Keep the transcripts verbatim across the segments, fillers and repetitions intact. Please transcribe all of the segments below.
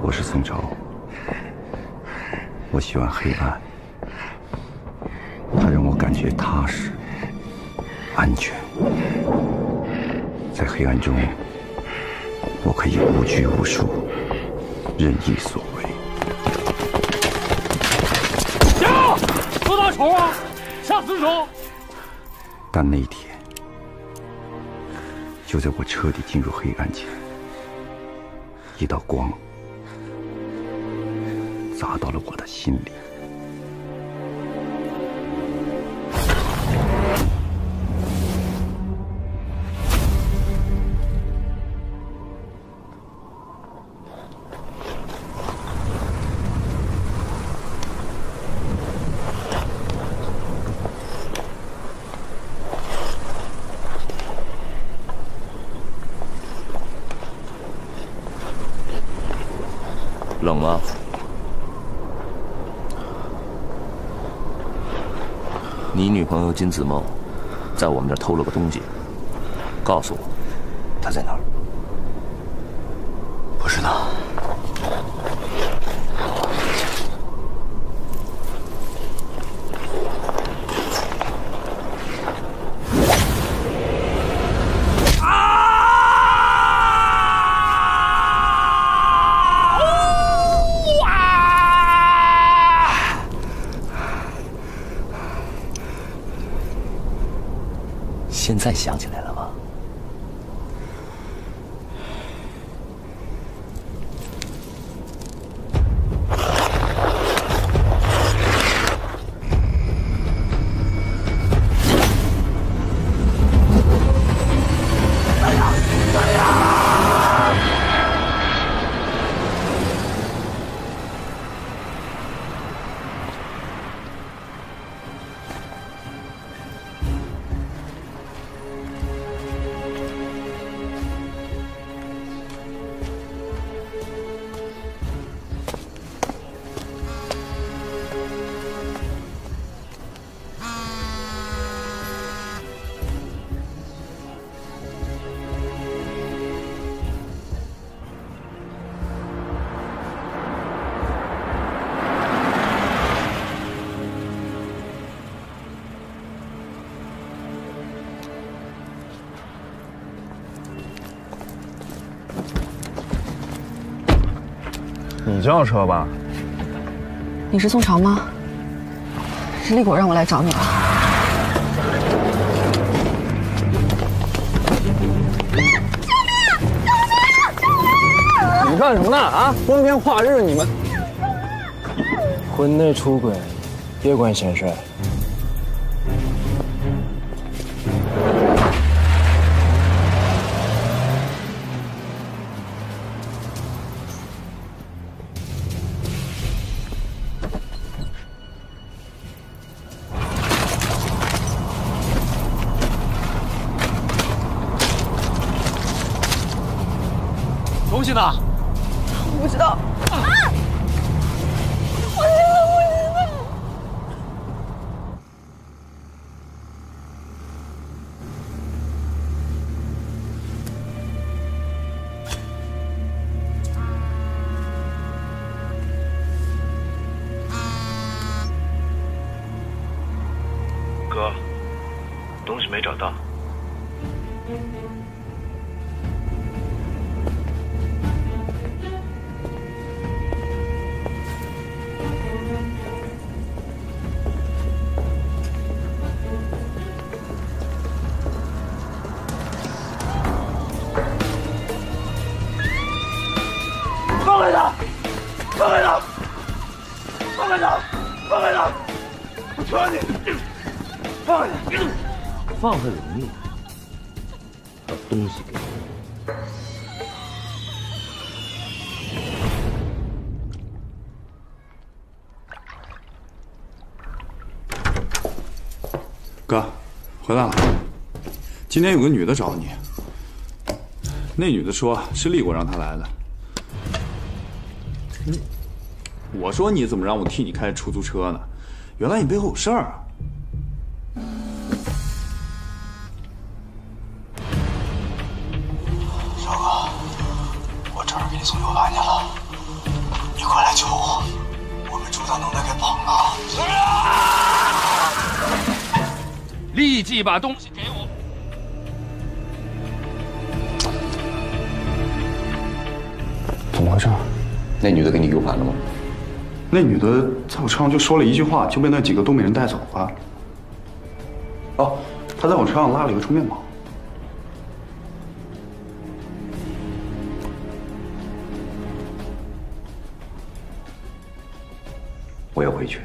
我是宋朝，我喜欢黑暗，它让我感觉踏实、安全。在黑暗中，我可以无拘无束，任意所为。 下，多大仇啊！下死手！ 但那一天，就在我彻底进入黑暗前，一道光砸到了我的心里。 冷吗？你女朋友金子梦在我们这儿偷了个东西，告诉我，她在哪儿？ 不知道。 现在想起来了吗？ 你叫车吧。 你是宋朝吗？是立果让我来找你的。 你干什么呢？啊！光天化日，你们婚内出轨，别管闲事。 东西呢？ 我不知道。啊！我真的不知道。 哥，东西没找到。 放开他！放开他！放开他！放开他！我求你，放开他！ 放开容易，把东西给我。 哥，回来了。今天有个女的找你，那女的说是立果让她来的。你，我说你怎么让我替你开出租车呢？原来你背后有事儿啊！ 少哥，我正好给你送 U 盘去了。 快来救我！我被朱大能耐给绑了！ 立即把东西给我！ 怎么回事？那女的给你 U 盘了吗？ 那女的在我车上就说了一句话，就被那几个东北人带走了。哦，她在我车上拉了一个充电宝。 我要回去。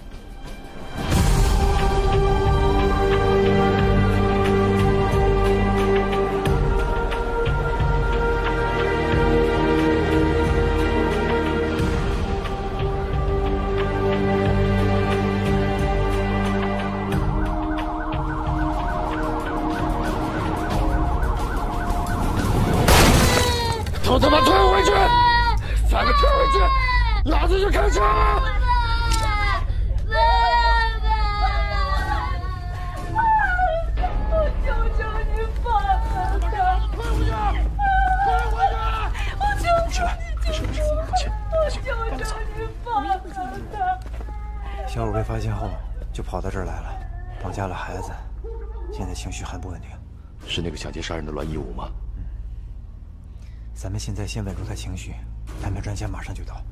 都他妈退回去！再不退回去，老子就开枪了！ 我求求你放了他！ 退回去！退回去！ 我求求你， 没事没事，放心， 我求求你放了他！ 小五被发现后就跑到这儿来了，绑架了孩子，现在情绪很不稳定。 是那个抢劫杀人的栾一武吗？ 咱们现在先稳住他情绪，谈判专家马上就到。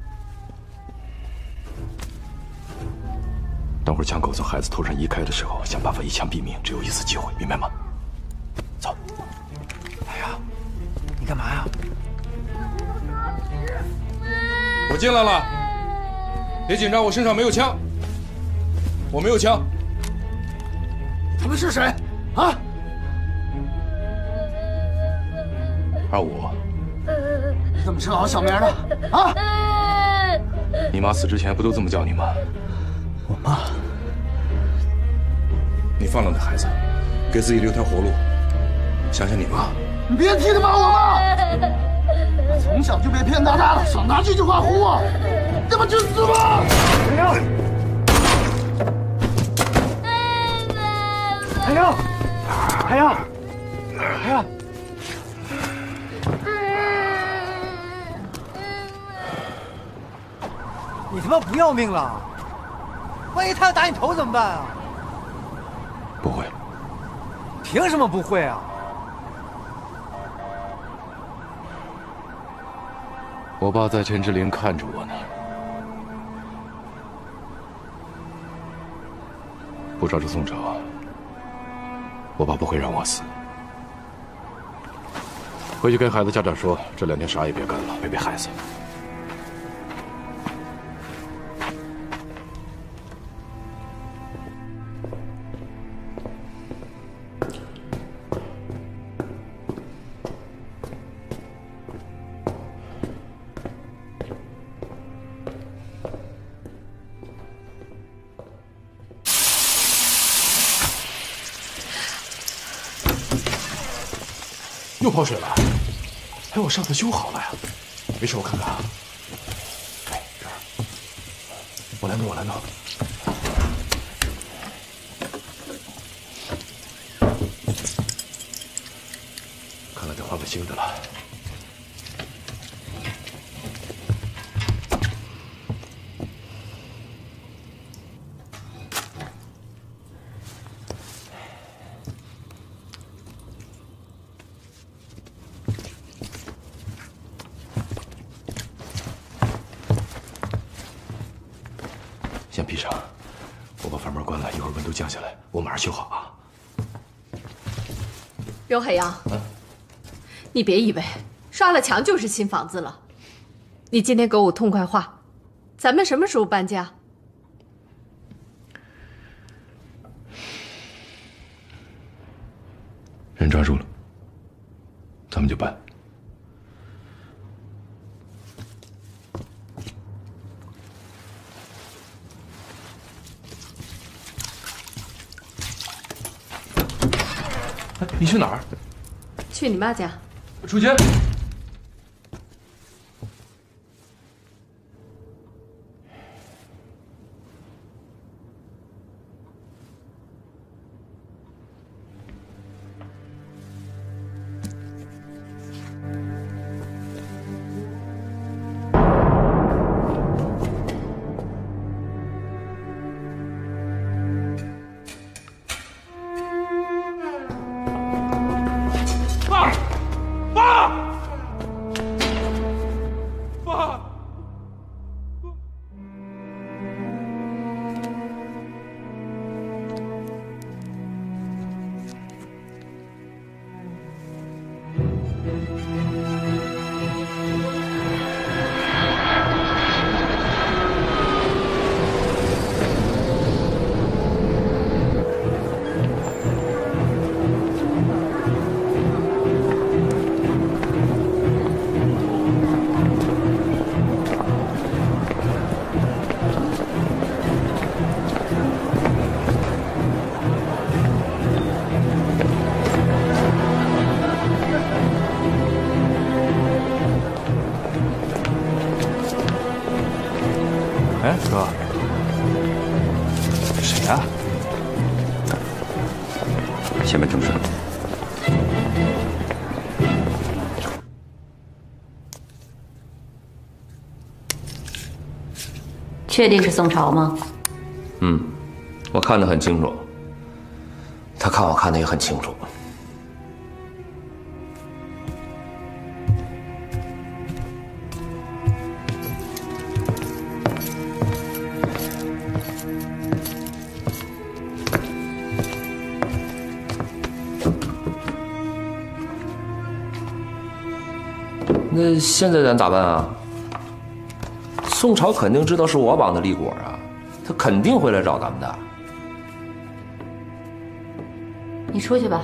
等会儿枪口从孩子头上移开的时候，想办法一枪毙命，只有一次机会，明白吗？走。 哎呀，你干嘛呀？ 我进来了，别紧张，我身上没有枪，我没有枪。 他们是谁？啊？ 二五。 你怎么吃老小名的？啊！ 你妈死之前不都这么叫你吗？ 我妈。 你放了那孩子，给自己留条活路。想想你妈。 你别提他妈我妈！从小就被骗到大了，少拿这句话唬我！你他妈去死吧！海洋，海洋，海洋，海洋。 你他妈不要命了？万一他要打你头怎么办啊？ 不会。 凭什么不会啊？ 我爸在陈志林看着我呢，不抓住宋朝，我爸不会让我死。回去跟孩子家长说，这两天啥也别干了，陪陪孩子。又泡水了，哎，我上次修好了呀，没事，我看看啊。哎，这儿，我来弄，我来弄。看来得换个新的了。先闭上，我把房门关了，一会儿温度降下来，我马上修好啊。 荣海洋，啊、你别以为刷了墙就是新房子了。你今天给我痛快话，咱们什么时候搬家？ 人抓住了，咱们就搬。你去哪儿？ 去你妈家。 出去。 哎，哥，谁呀？ 先办正事。 确定是宋朝吗？ 嗯，我看得很清楚。他看我看得也很清楚。那现在咱咋办啊？宋朝肯定知道是我绑的李果啊，他肯定会来找咱们的。 你出去吧，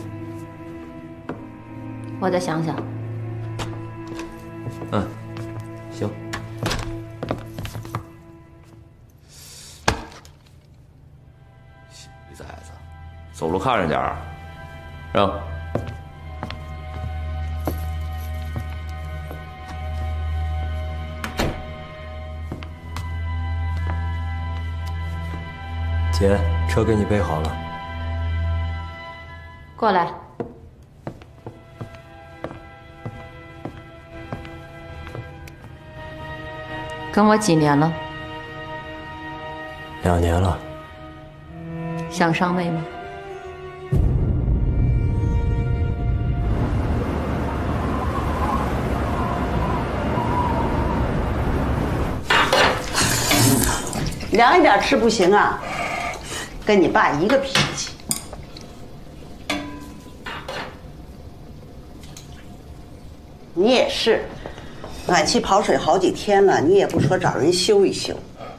我再想想。 嗯，行。小崽子，走路看着点儿，让。 姐，车给你备好了。 过来。跟我几年了？ 两年了。 想上位吗？ 凉一点吃不行啊？跟你爸一个脾气。你也是，暖气跑水好几天了，你也不说找人修一修。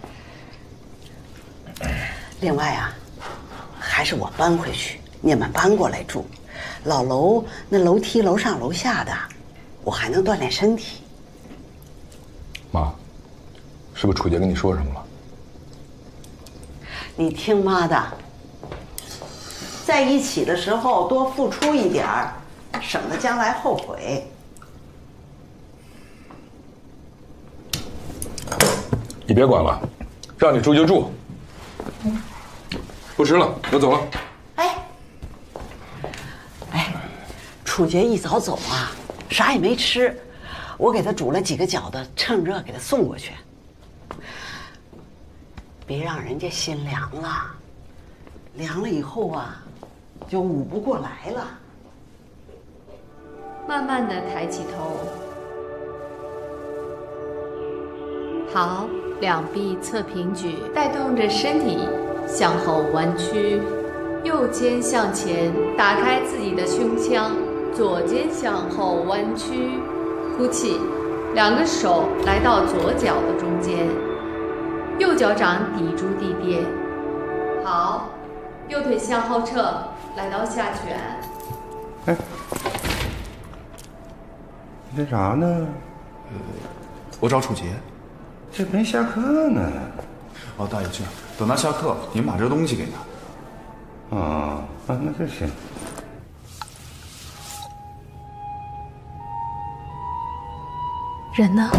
另外啊，还是我搬回去，你们搬过来住。老楼那楼梯楼上楼下的，我还能锻炼身体。 妈，是不是楚杰跟你说什么了？ 你听妈的，在一起的时候多付出一点儿，省得将来后悔。 你别管了，让你住就住。不吃了，我走了。 哎，哎，楚杰一早走啊，啥也没吃，我给他煮了几个饺子，趁热给他送过去。别让人家心凉了，凉了以后啊，就捂不过来了。 慢慢的抬起头，好，两臂侧平举，带动着身体向后弯曲，右肩向前，打开自己的胸腔，左肩向后弯曲，呼气，两个手来到左脚的中间。右脚掌抵住地垫，好，右腿向后撤，来到下拳。 哎，你干啥呢？ 呃，我找楚杰。 这没下课呢。 哦，大爷，这样，等他下课，您把这东西给他。 啊啊，那就行。 人呢？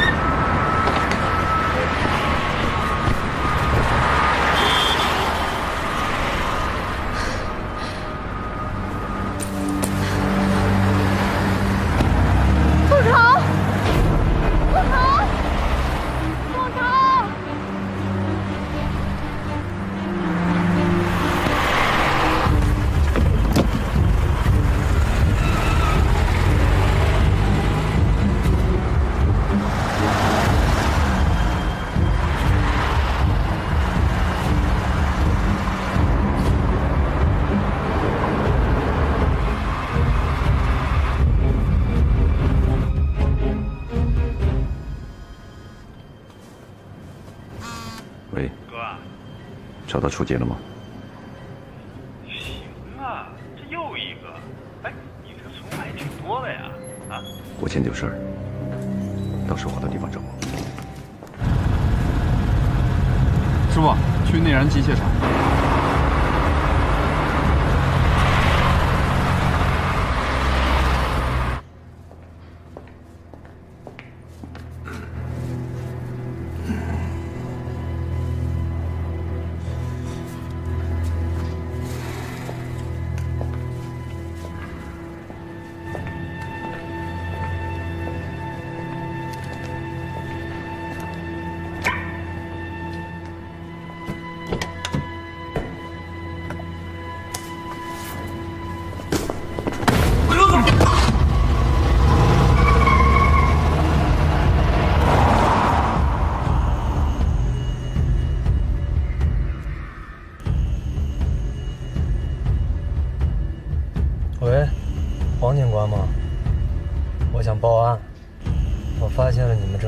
喂， 哥， 找到楚杰了吗？ 行啊，这又一个。哎，你这存款也挺多的呀，啊？ 国庆有事儿，到时候找到地方找我。 师傅，去内燃机械厂。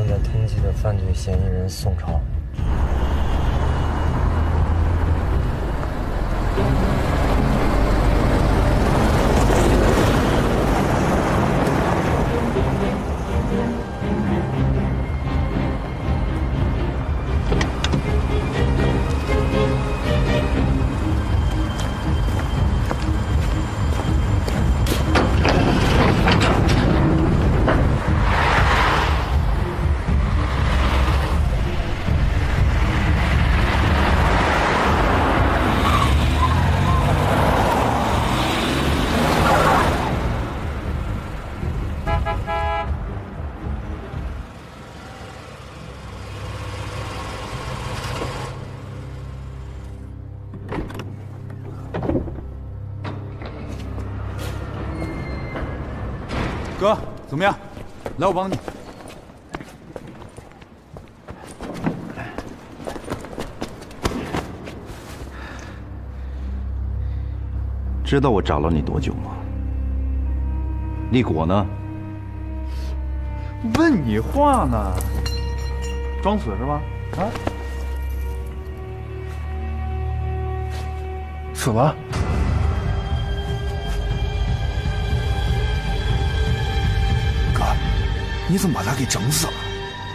正在通缉的犯罪嫌疑人宋超。 哥，怎么样？来，我帮你。 知道我找了你多久吗？立果呢？ 问你话呢，装死是吧？啊？死了。 你怎么把他给整死了？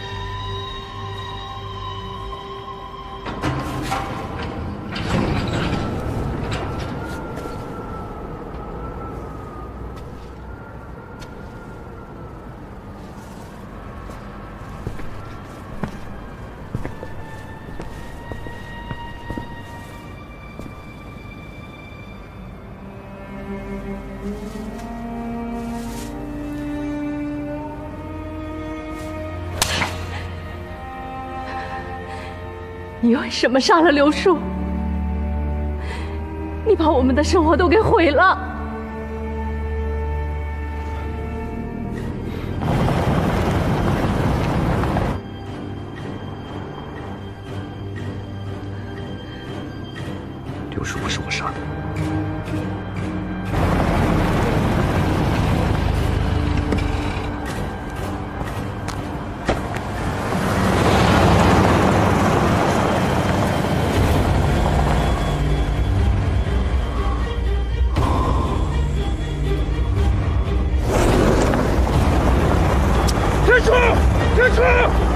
你为什么杀了刘树？你把我们的生活都给毁了。 刘树不是我杀的。 停车！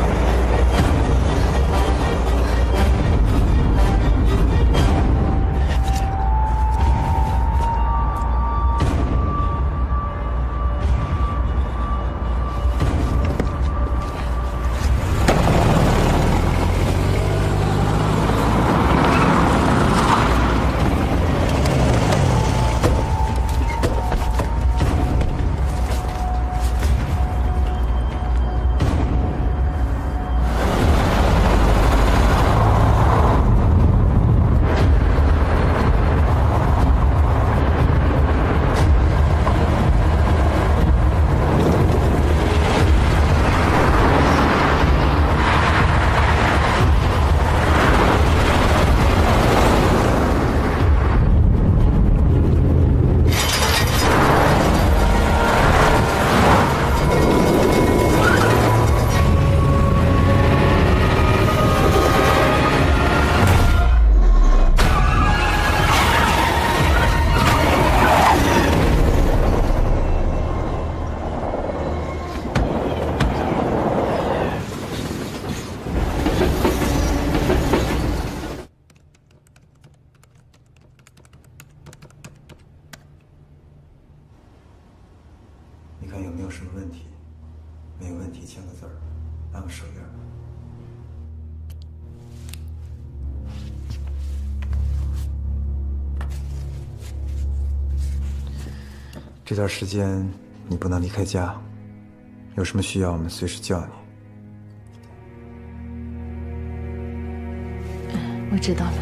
你看有没有什么问题？没有问题，签个字儿，按个手印。这段时间你不能离开家，有什么需要我们随时叫你。 我知道了。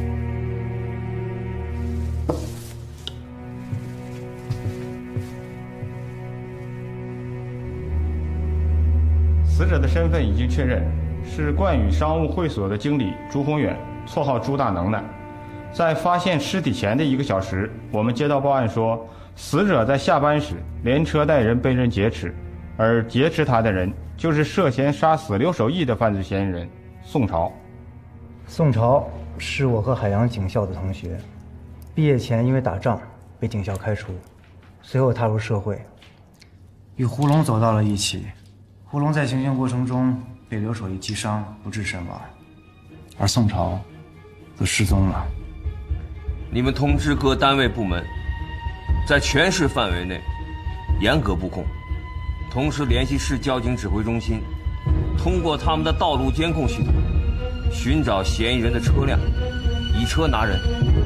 死者的身份已经确认，是冠宇商务会所的经理朱宏远，绰号朱大能耐。在发现尸体前的一个小时，我们接到报案说，死者在下班时连车带人被人劫持，而劫持他的人就是涉嫌杀死刘守义的犯罪嫌疑人宋朝。 宋朝是我和海洋警校的同学，毕业前因为打仗被警校开除，随后踏入社会，与胡龙走到了一起。胡龙在行刑过程中被刘守义击伤，不治身亡，而宋朝则失踪了。 你们通知各单位部门，在全市范围内严格布控，同时联系市交警指挥中心，通过他们的道路监控系统寻找嫌疑人的车辆，以车拿人。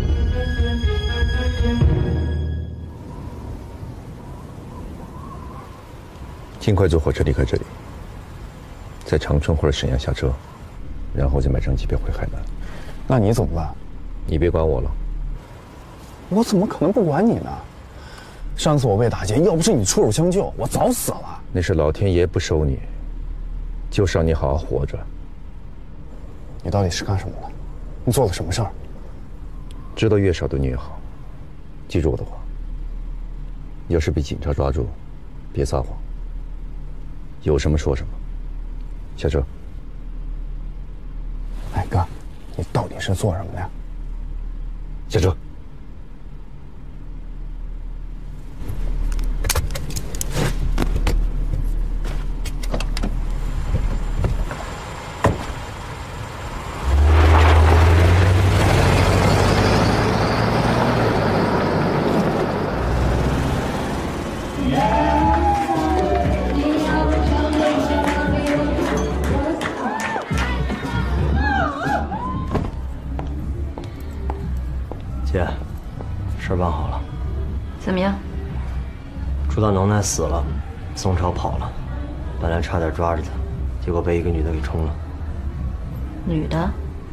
尽快坐火车离开这里，在长春或者沈阳下车，然后再买张机票回海南。 那你怎么办？ 你别管我了。 我怎么可能不管你呢？上次我被打劫，要不是你出手相救，我早死了。 那是老天爷不收你，就是让你好好活着。 你到底是干什么的？你做了什么事儿？ 知道越少对你越好。记住我的话，要是被警察抓住，别撒谎，有什么说什么。下车。 哎哥，你到底是做什么的呀？ 下车。 姐，事儿办好了。 怎么样？ 朱大能耐死了，宋朝跑了，本来差点抓着他，结果被一个女的给冲了。 女的？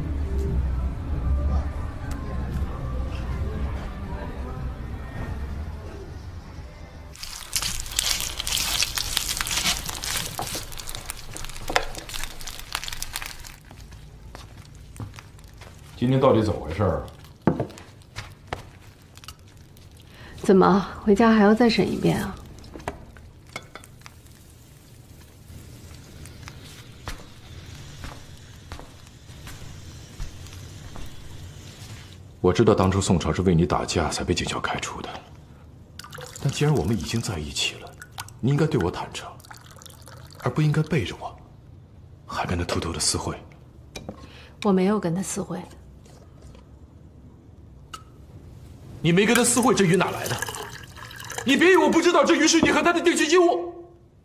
今天到底怎么回事啊？ 怎么回家还要再审一遍啊？ 我知道当初宋朝是为你打架才被警校开除的，但既然我们已经在一起了，你应该对我坦诚，而不应该背着我，还跟他偷偷的私会。 我没有跟他私会。 你没跟他私会，这鱼哪来的？你别以为我不知道，这鱼是你和他的定情信物。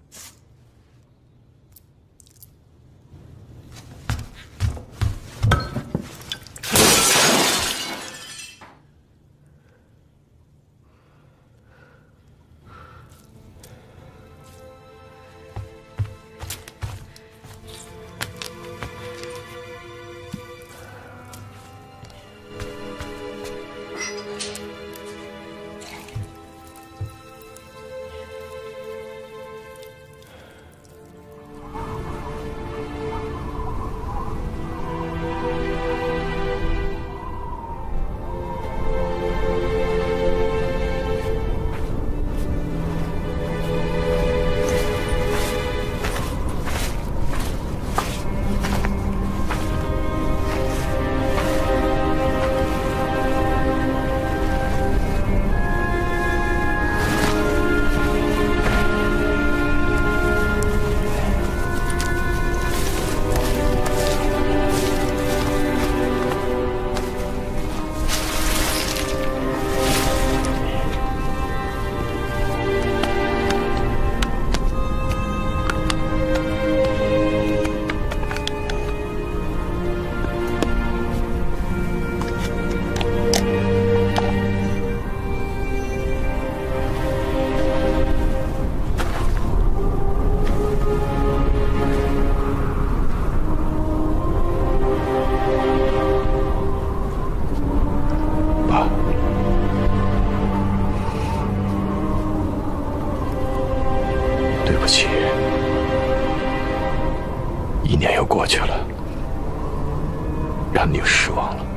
一年又过去了，让你失望了。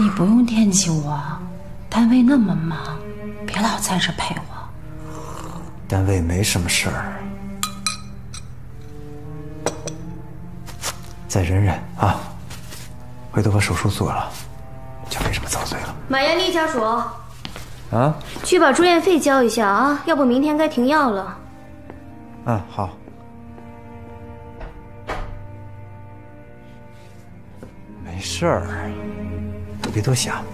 你不用惦记我，单位那么忙，别老在这陪我。 单位没什么事儿，再忍忍啊，回头把手术做了，就没什么遭罪了。 马艳丽家属， 啊， 去把住院费交一下啊，要不明天该停药了。 嗯，好。没事儿，别多想。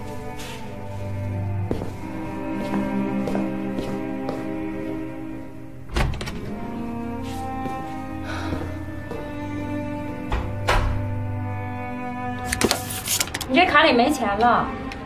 你这卡里没钱了。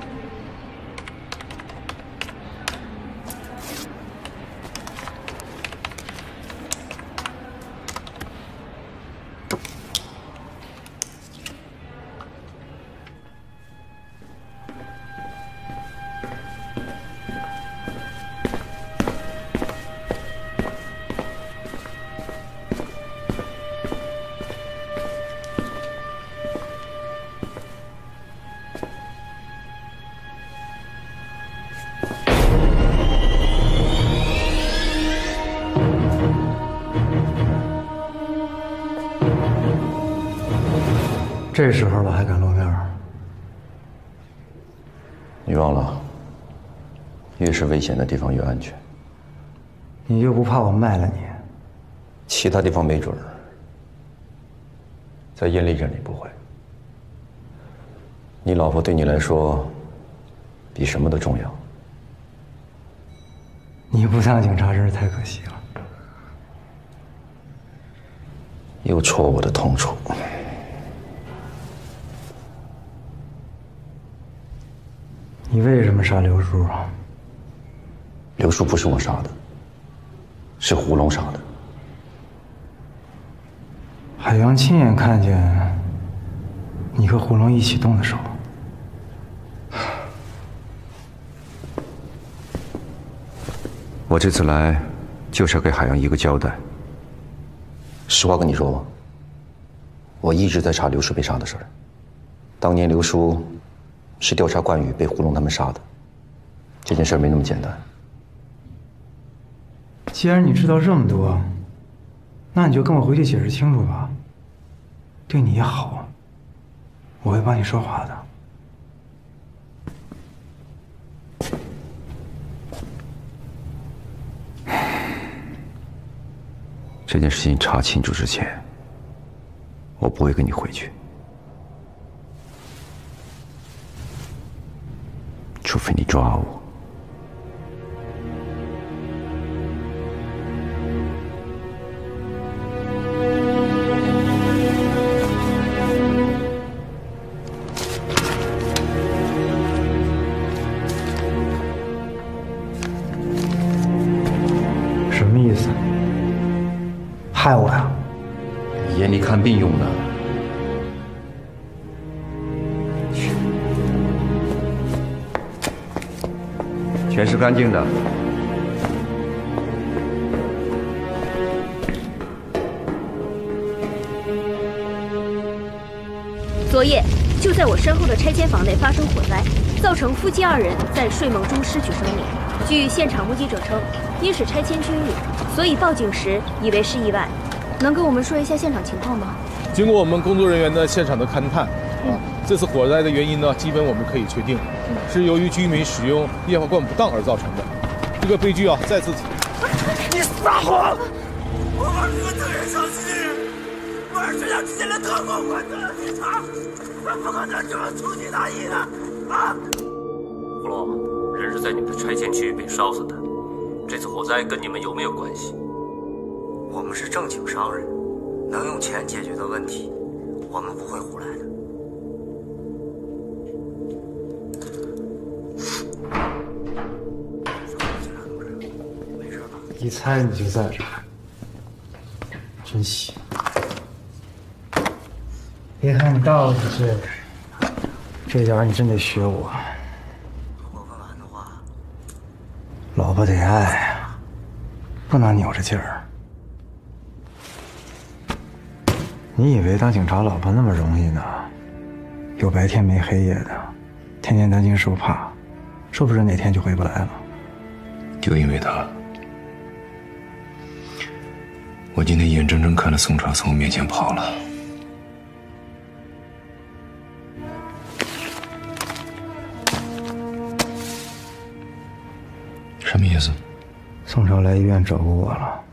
这时候了还敢露面？ 你忘了，越是危险的地方越安全。 你又不怕我卖了你？ 其他地方没准儿，在阴历这里不会。你老婆对你来说，比什么都重要。 你不当警察真是太可惜了。 又戳我的痛处。 你为什么杀刘叔啊？ 刘叔不是我杀的，是胡龙杀的。 海洋亲眼看见你和胡龙一起动的手。 我这次来，就是要给海洋一个交代。实话跟你说吧，我一直在查刘叔被杀的事儿。当年刘叔是调查冠宇被胡龙他们杀的，这件事没那么简单。 既然你知道这么多，那你就跟我回去解释清楚吧。对你也好，我会帮你说话的。 这件事情查清楚之前，我不会跟你回去，除非你抓我。 什么意思？害我呀？ 眼里看病用的。全是干净的。 昨夜就在我身后的拆迁房内发生火灾，造成夫妻二人在睡梦中失去生命。据现场目击者称，因是拆迁区域，所以报警时以为是意外。能跟我们说一下现场情况吗？ 经过我们工作人员的现场的勘探，啊，这次火灾的原因呢，基本我们可以确定，是由于居民使用液化罐不当而造成的。这个悲剧啊，再次。 你撒谎！我二哥特人伤心，我二师长之前的特工官断了警察，他不可能这么粗心大意的啊！ 胡龙，人是在你们的拆迁区域被烧死的，这次火灾跟你们有没有关系？ 我们是正经商人，能用钱解决的问题，我们不会胡来的。 一猜你就在这儿，真行。别看你到底是这点你真得学我。 如果问完的话， 老婆得爱啊，不能扭着劲儿。你以为当警察老婆那么容易呢？有白天没黑夜的。 天天担惊受怕，说不准哪天就回不来了。 就因为他，我今天眼睁睁看着宋朝从我面前跑了。什么意思？ 宋朝来医院找过我了，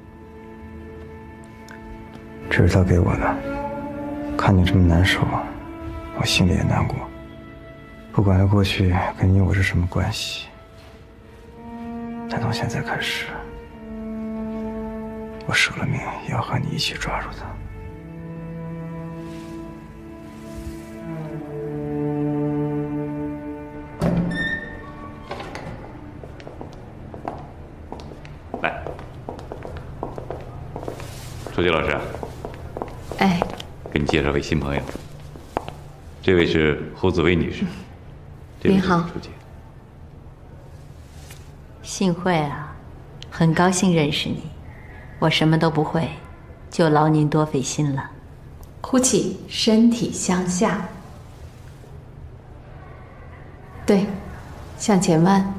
这是他给我的。看你这么难受，我心里也难过。不管他过去跟你我是什么关系，但从现在开始，我舍了命也要和你一起抓住他。 来，楚杰老师， 哎， 给你介绍位新朋友，这位是侯紫薇女士。这位您好， 楚杰。 幸会啊，很高兴认识你。我什么都不会，就劳您多费心了。 呼气，身体向下。对，向前弯。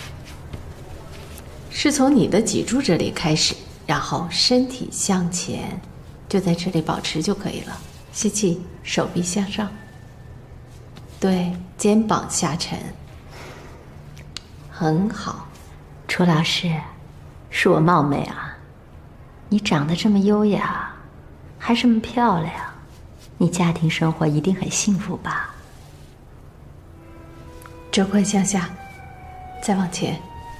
是从你的脊柱这里开始，然后身体向前，就在这里保持就可以了。吸气，手臂向上。对，肩膀下沉。很好。 楚老师，恕我冒昧啊，你长得这么优雅，还这么漂亮，你家庭生活一定很幸福吧？ 肘宽向下，再往前。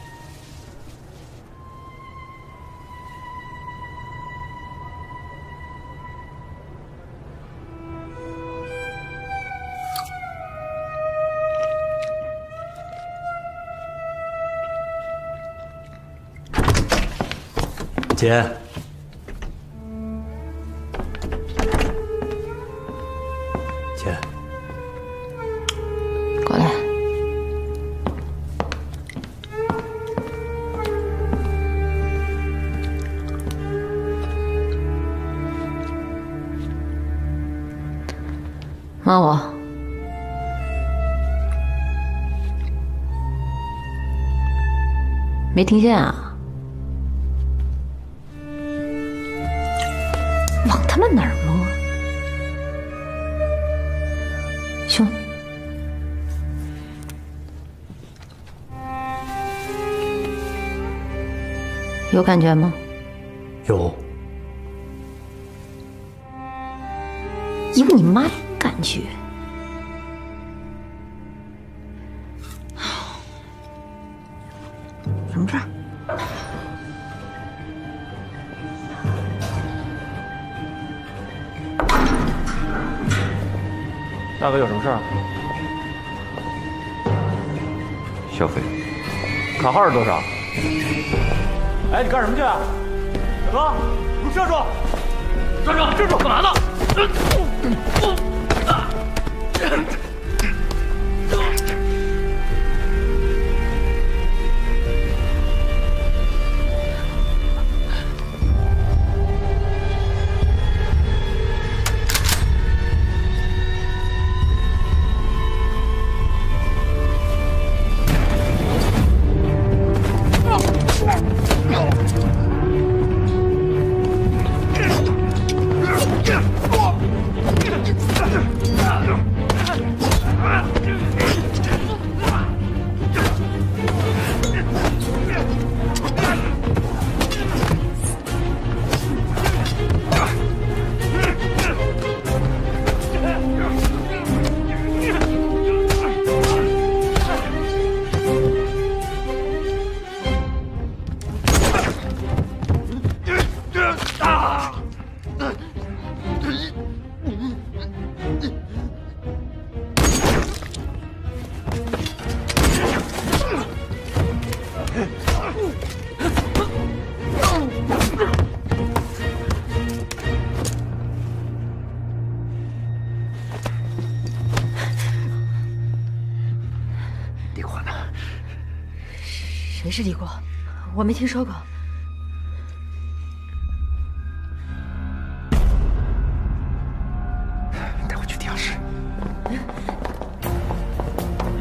姐，姐， 过来。摸我。没听见啊？往他们哪儿摸？胸。有感觉吗？ 有。 有你妈感觉！ 什么事儿？ 大哥有什么事儿？ 消费。 卡号是多少？哎，你干什么去啊？大哥，你站住！站住！站住！干嘛呢？ 李国呢？ 谁是李国？我没听说过。 带我去地下室。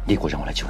立国让我来救你。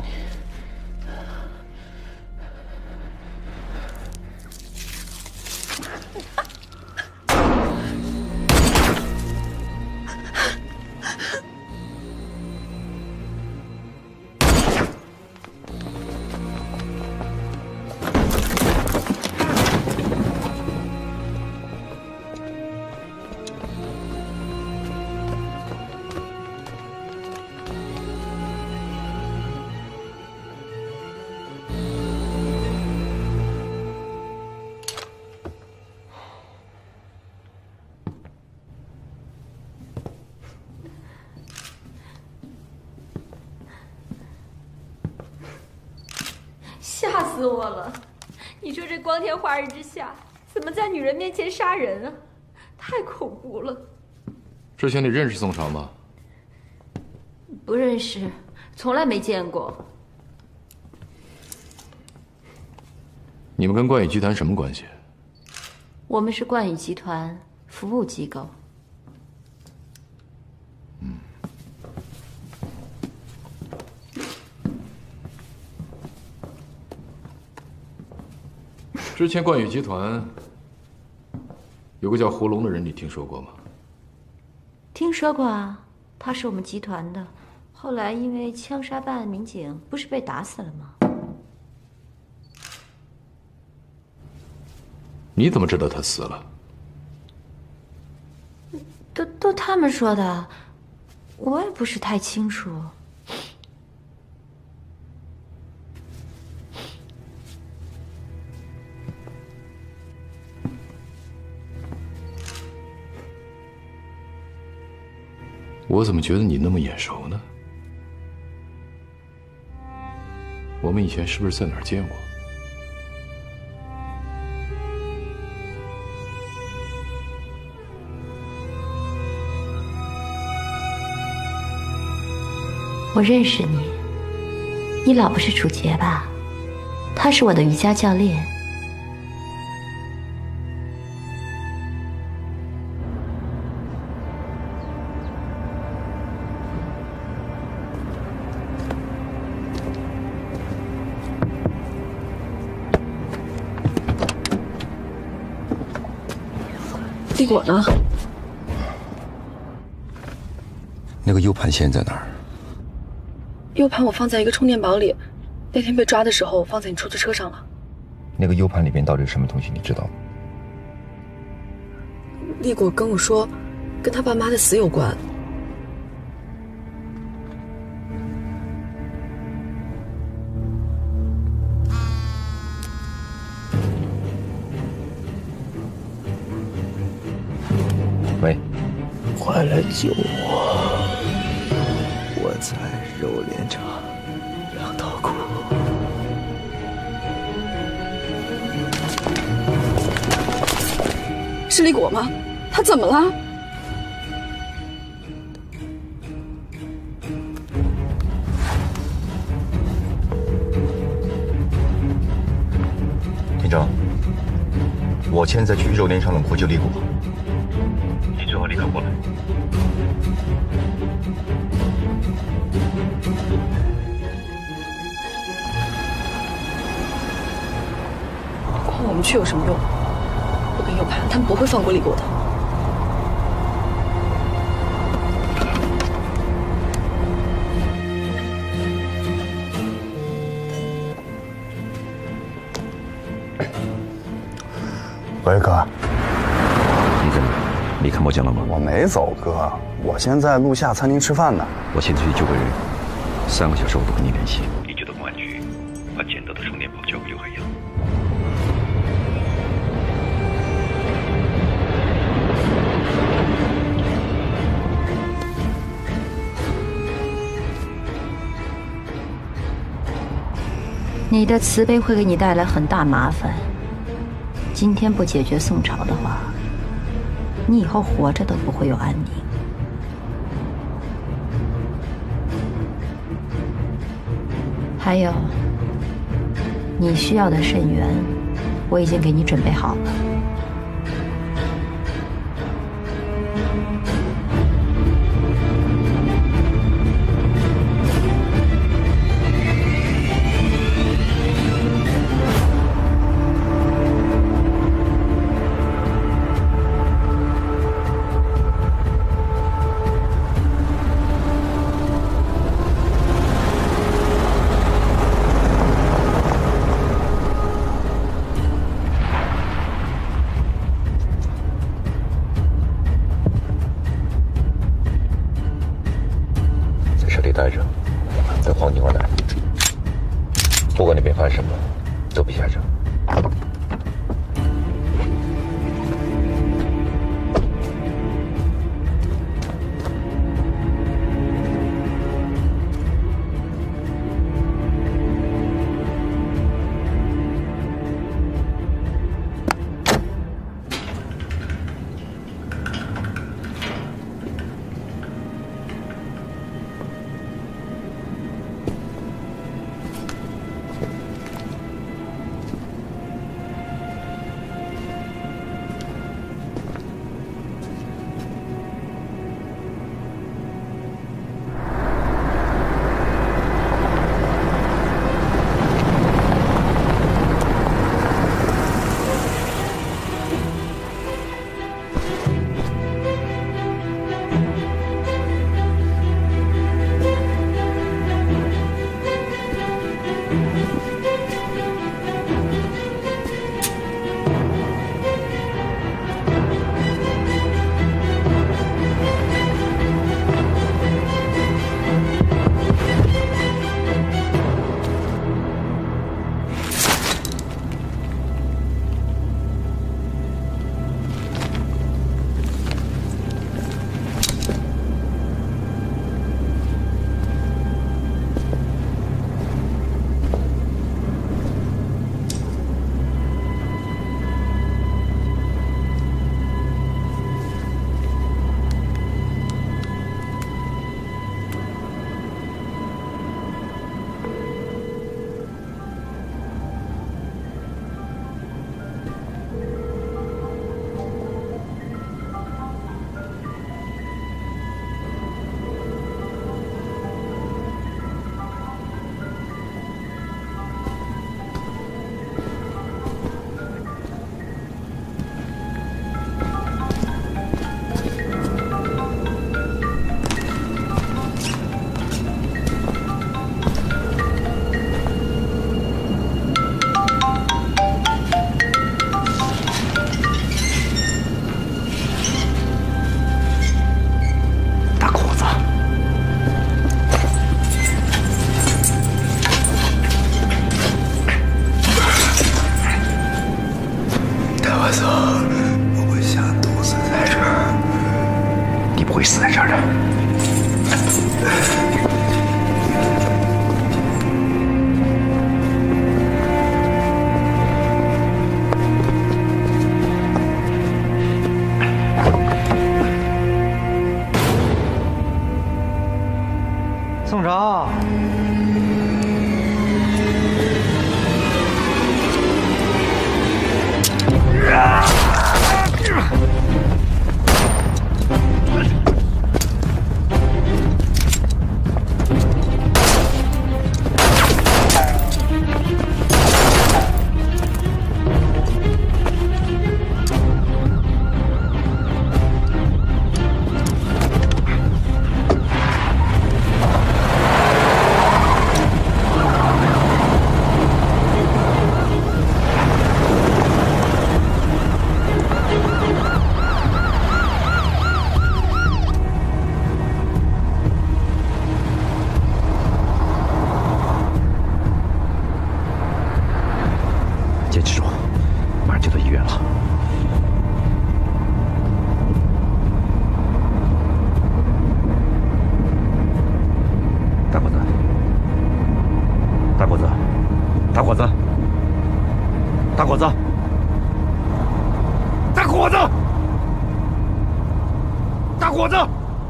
吓死我了！你说这光天化日之下，怎么在女人面前杀人啊？太恐怖了！ 之前你认识宋朝吗？ 不认识，从来没见过。 你们跟冠宇集团什么关系？ 我们是冠宇集团服务机构。 嗯。之前冠宇集团有个叫胡龙的人，你听说过吗？ 听说过啊，他是我们集团的，后来因为枪杀办案民警，不是被打死了吗？ 你怎么知道他死了？ 都都他们说的，我也不是太清楚。 我怎么觉得你那么眼熟呢？我们以前是不是在哪儿见过？ 我认识你，你老婆是楚洁吧？她是我的瑜伽教练。 立果呢？ 那个 U 盘现在在哪儿？ U 盘我放在一个充电宝里，那天被抓的时候放在你出租车上了。 那个 U 盘里面到底是什么东西？你知道吗？ 立果跟我说，跟他爸妈的死有关。 喂， 快来救我！我在肉联厂两道库。 是立果吗？他怎么了？ 厅长，我现在去肉联厂冷库救立果， 你最好立刻过来。 我们去有什么用？不跟 U 盘，他们不会放过立果的。 喂，哥， 你怎么？离开墨江了吗？ 我没走，哥，我现在路下餐厅吃饭呢。 我现在去救个人，三个小时我都跟你联系。 你就到公安局，把捡到的充电宝交给刘海洋。 你的慈悲会给你带来很大麻烦。今天不解决宋朝的话，你以后活着都不会有安宁。还有，你需要的肾源，我已经给你准备好了。 带着，跟黄金二奶，不管那边发生什么，都别瞎整。 宋朝， 坚持住，马上就到医院了。大伙子，大伙子，大伙子，大伙子，大伙子，大伙子，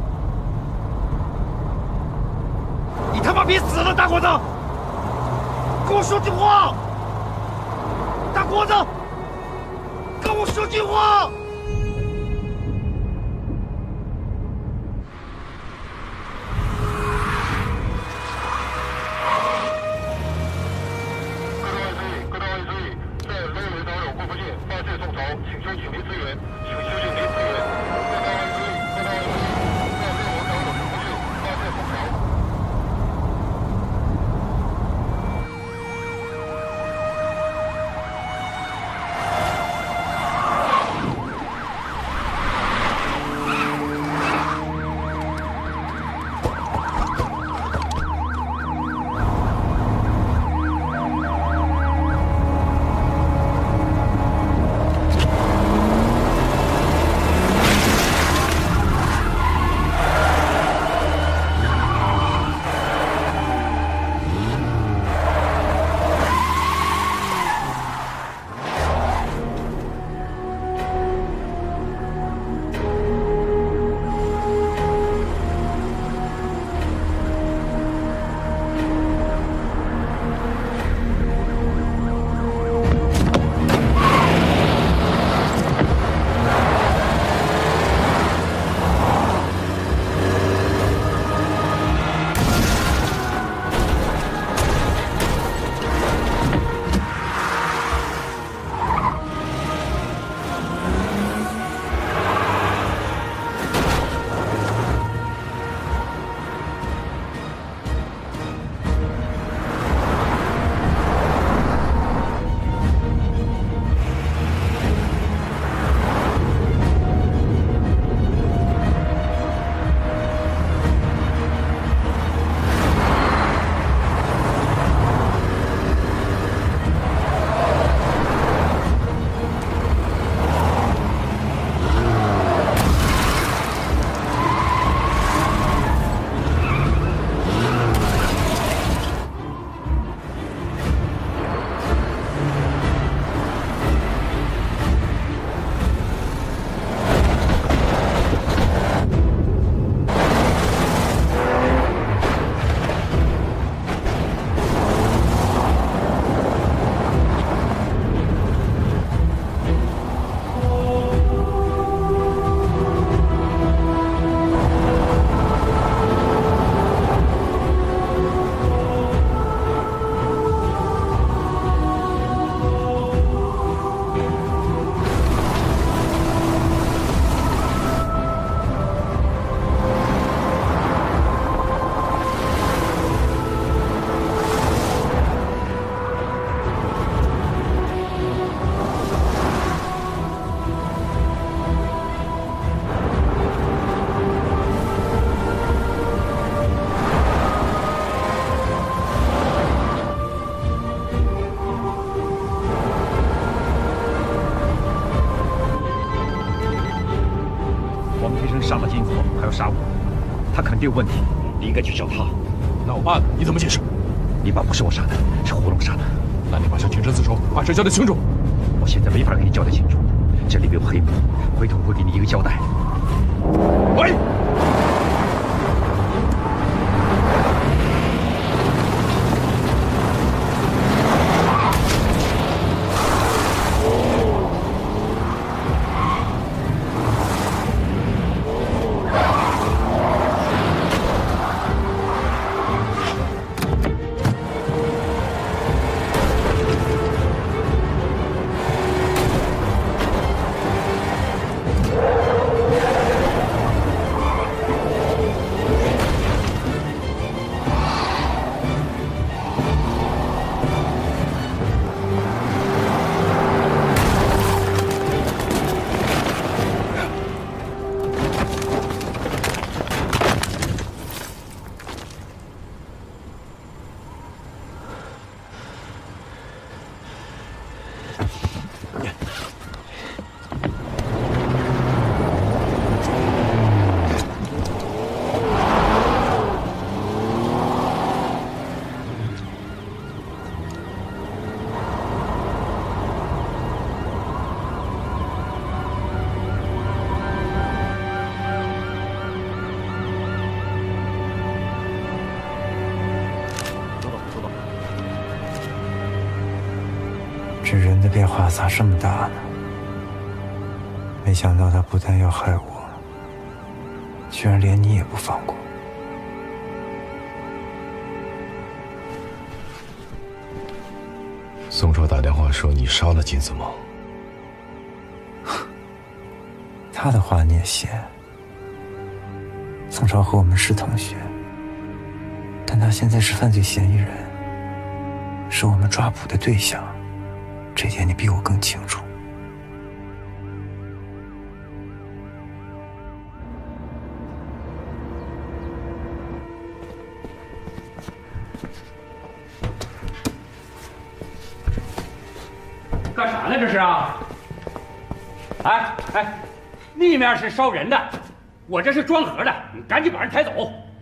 你他妈别死了，大伙子，跟我说句话。大伙子，跟我说句话！ 各单位注意，各单位注意，在雷雷岛有顾附近发现宋朝，请求警力支援，请求警力支援。各单位注意，各单位注意，在雷雷岛有顾附近发现宋朝。 肯定有问题，你应该去找他。 那我爸呢？你怎么解释？ 你爸不是我杀的，是胡龙杀的。 那你马上挺身自首，把事交代清楚。 我现在没法给你交代清楚，这里面有黑幕，回头我会给你一个交代。 喂！ 这人的变化咋这么大呢？没想到他不但要害我，居然连你也不放过。 宋超打电话说你杀了金子梦， 他的话你也信？宋超和我们是同学，但他现在是犯罪嫌疑人，是我们抓捕的对象，这点你比我更清楚。 干啥呢？这是啊！哎哎，那面是烧人的，我这是装盒的，你赶紧把人抬走。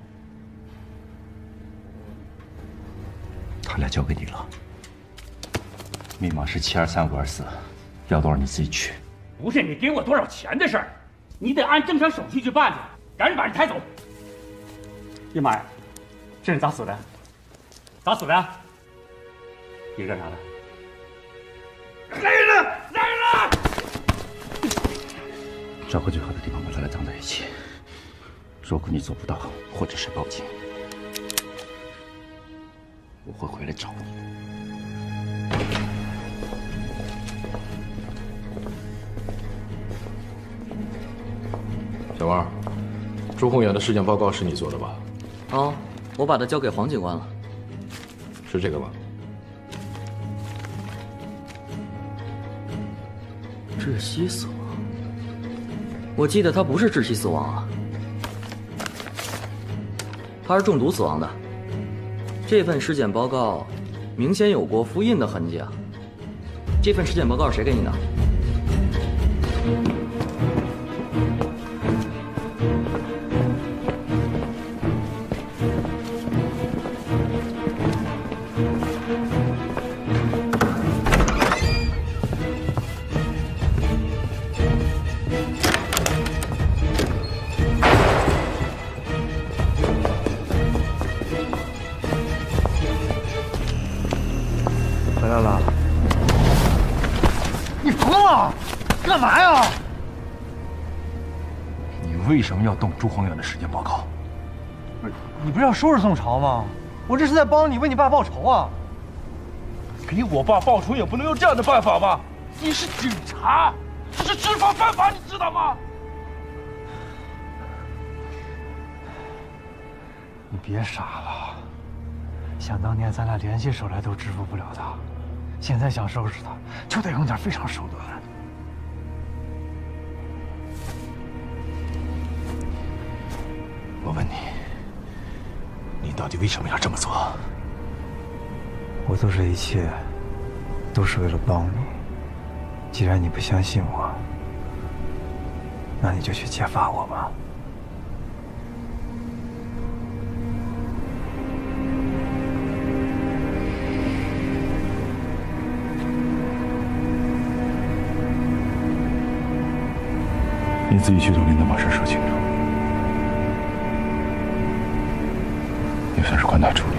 他俩交给你了，密码是七二三五二四，要多少你自己取。 不是你给我多少钱的事儿，你得按正常手续去办去，赶紧把人抬走。呀妈呀，这人咋死的？咋死的？你干啥的？来人了！来人了！ 找个最好的地方把他俩葬在一起。如果你做不到，或者是报警，我会回来找你的。 小王，朱宏远的尸检报告是你做的吧？ 哦，我把它交给黄警官了。 是这个吧？ 窒息死亡？我记得他不是窒息死亡啊，他是中毒死亡的。这份尸检报告明显有过复印的痕迹啊。这份尸检报告是谁给你的？ 回来了。 你疯了？干嘛呀？ 你为什么要动朱宏远的尸检报告？ 不是，你不是要收拾宋朝吗？我这是在帮你，为你爸报仇啊！ 给我爸报仇也不能用这样的办法吧？你是警察，这是知法犯法，你知道吗？ 你别傻了，想当年咱俩联起手来都制服不了他，现在想收拾他，就得用点非常手段。 我问你，你到底为什么要这么做？ 我做这一切都是为了帮你。既然你不相信我，那你就去揭发我吧。 你自己去同林德把事说清楚，也算是宽大处理。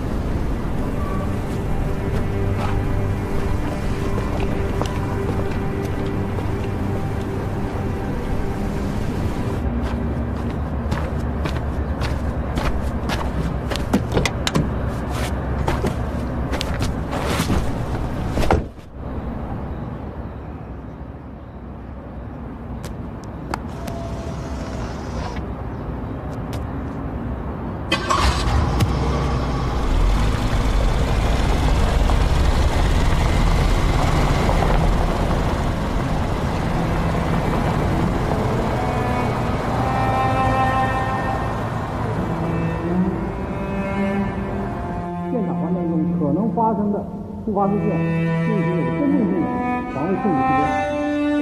发生的突发事件进行有针对性的防卫控制机动。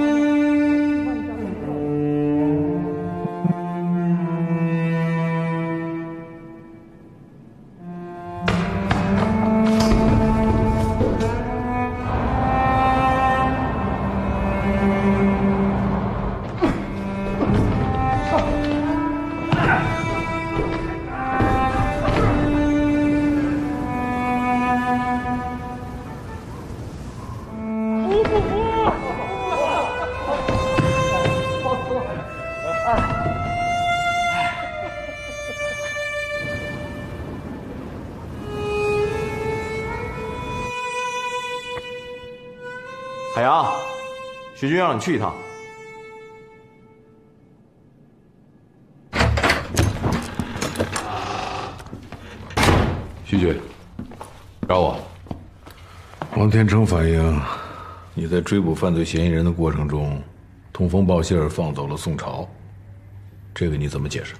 海洋，徐军让你去一趟。 徐军，找我。 王天成反映，你在追捕犯罪嫌疑人的过程中，通风报信儿放走了宋朝，这个你怎么解释？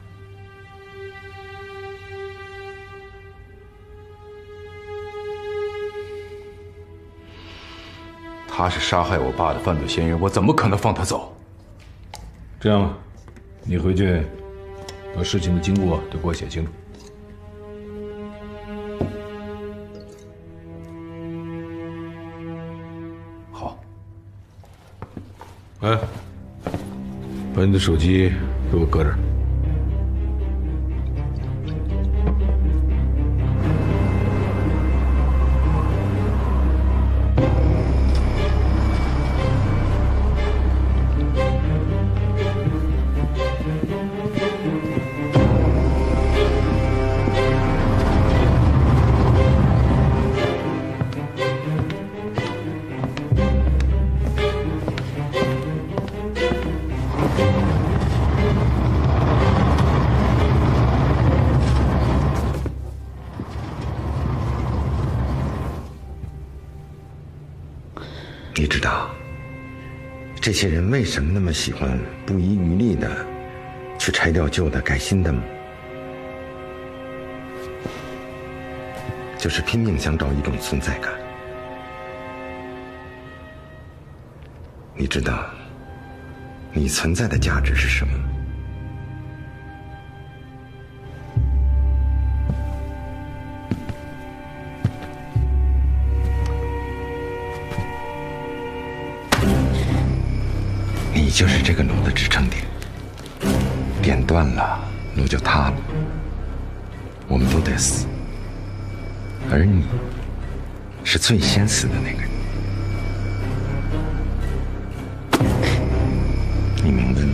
他是杀害我爸的犯罪嫌疑人，我怎么可能放他走？ 这样，你回去把事情的经过都给我写清楚。 好。 哎，把你的手机给我搁这儿。 你知道这些人为什么那么喜欢不遗余力的去拆掉旧的盖新的吗？就是拼命想找一种存在感。你知道你存在的价值是什么吗？ 你就是这个炉的支撑点，点断了，炉就塌了，我们都得死，而你是最先死的那个人，你明白吗？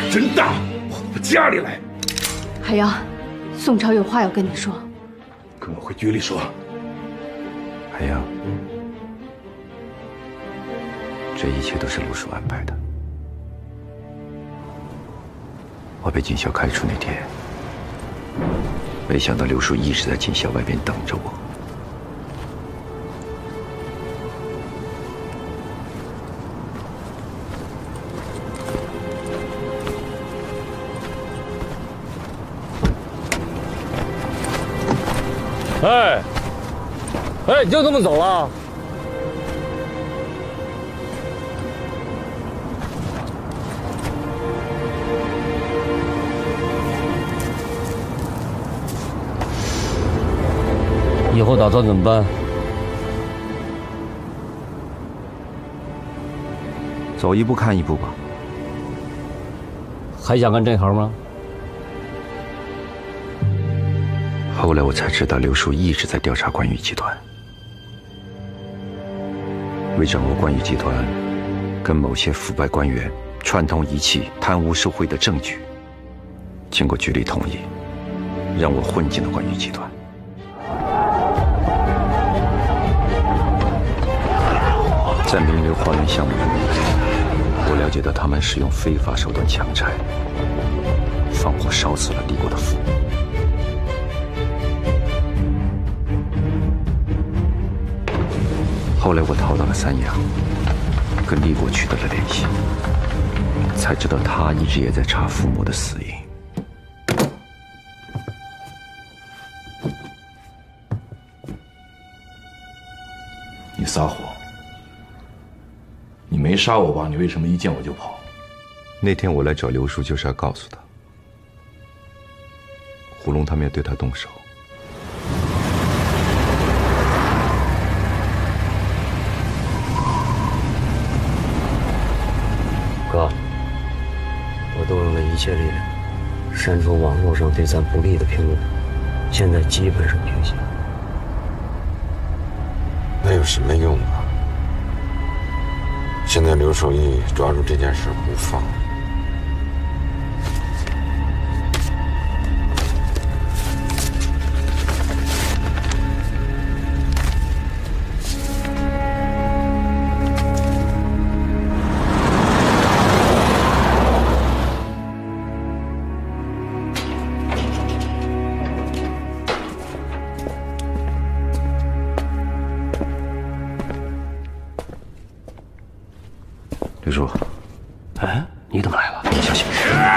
真大，往我家里来！ 海洋，宋朝有话要跟你说。 跟我回局里说。 海洋，这一切都是陆叔安排的。我被警校开除那天，没想到刘叔一直在警校外边等着我。 哎，哎，你就这么走了？以后打算怎么办？ 走一步看一步吧。 还想干这行吗？ 后来我才知道，刘叔一直在调查关羽集团，为掌握关羽集团跟某些腐败官员串通一气、贪污受贿的证据，经过局里同意，让我混进了关羽集团。在名流花园项目中，我了解到他们使用非法手段强拆，放火烧死了李国的父母。 后来我逃到了三阳，跟李国取得了联系，才知道他一直也在查父母的死因。 你撒谎！你没杀我爸，你为什么一见我就跑？ 那天我来找刘叔，就是要告诉他，胡龙他们要对他动手。 哥，我动用了一切力量，删除网络上对咱不利的评论，现在基本上平息。 那有什么用啊？现在刘守义抓住这件事不放。 刘叔， 哎，你怎么来了？ 小心！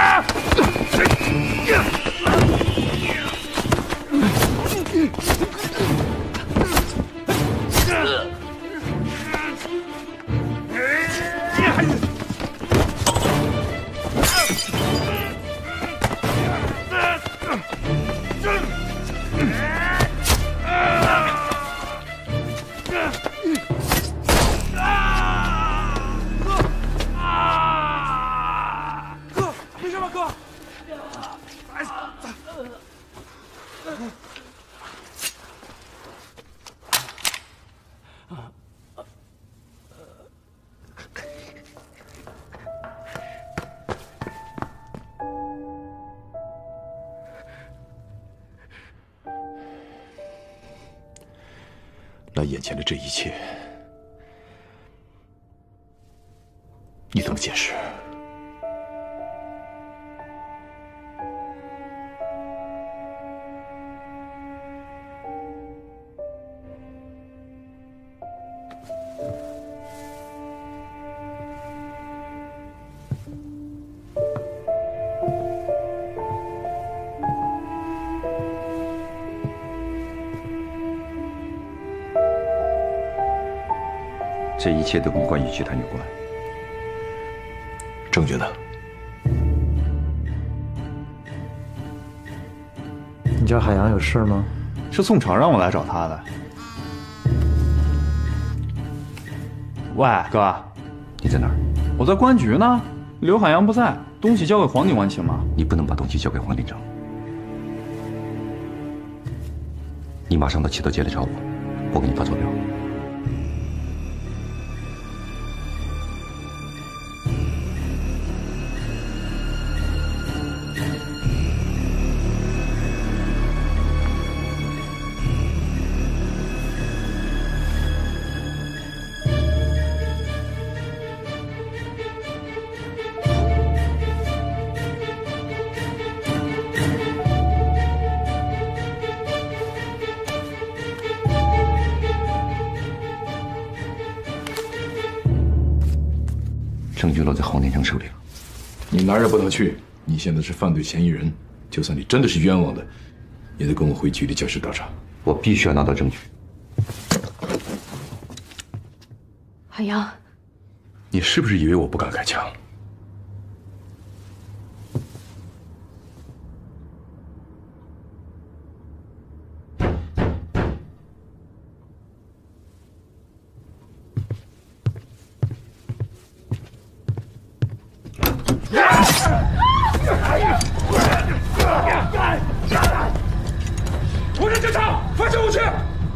那眼前的这一切，你怎么解释？ 这一切都跟关羽集团有关。 证据呢？ 你叫海洋有事吗？是宋朝让我来找他的。喂，哥， 你在哪儿？ 我在公安局呢。刘海洋不在，东西交给黄警官行吗？ 你不能把东西交给黄警长。你马上到七道街来找我，我给你发坐标。 证据落在黄天成手里了。 你哪儿也不能去，你现在是犯罪嫌疑人，就算你真的是冤枉的，也得跟我回局里交涉调查。 我必须要拿到证据。 海洋， 你是不是以为我不敢开枪？ 我是警察，发射武器！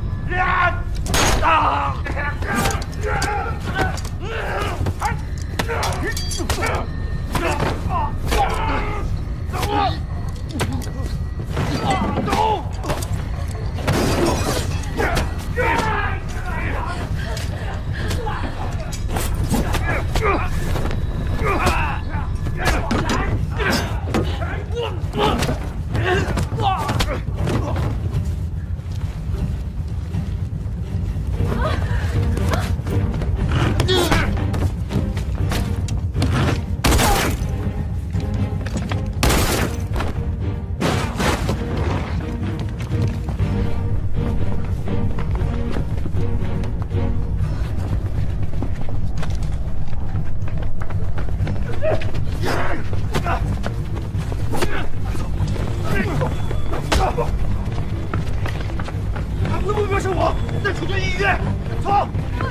他们的目标是我，在楚军医院，走。